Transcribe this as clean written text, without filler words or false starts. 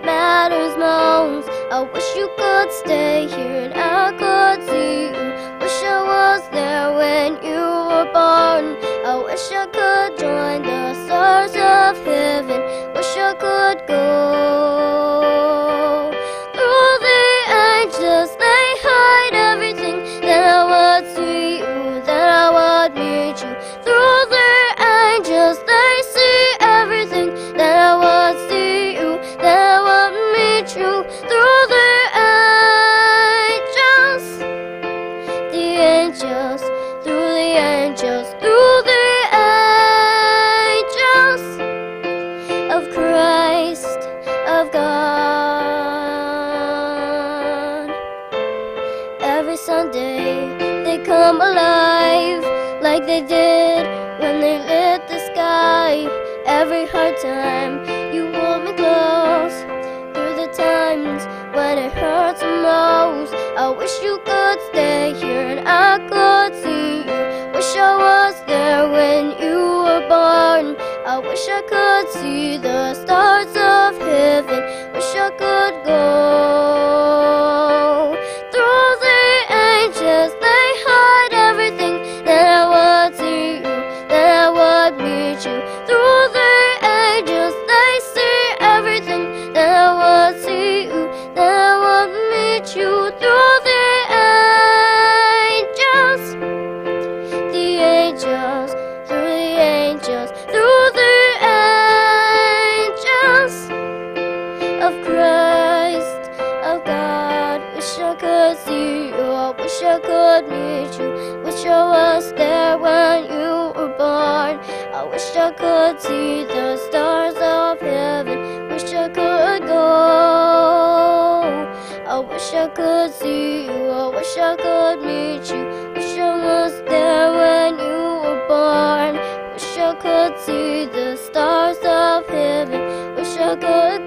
matters most. I wish you could stay here and I could see you. Wish I was there when you were born. I wish I could join the stars of heaven. Wish I could go through the ages. They hide everything. Then I would see you, then I would meet you. Through the ages they see everything. Then I would see you, then I would meet you. Through the ages, the angels, through the angels, through the ages of Christ, of God. Every Sunday they come alive like they did when they lit the sky. Every hard time you hold me close. Through the times when it hurts the most, I wish you could stay here and I could see you. Wish I was there when you were born. I wish I could see the stars of heaven. Wish I could go through the ages. They hide everything. Then I would see you, then I would meet you. Through the ages they see everything. Then I would see you, then I would meet you. Through the ages, the angels, through the angels, through the angels of Christ, of God. Wish I could see you, I wish I could meet you. Wish I was there when you were born. I wish I could see the stars of heaven. Wish I could go, I wish I could see you, I wish I could meet you. Wish I was there when you were born. Wish I could see the stars of heaven. Wish I could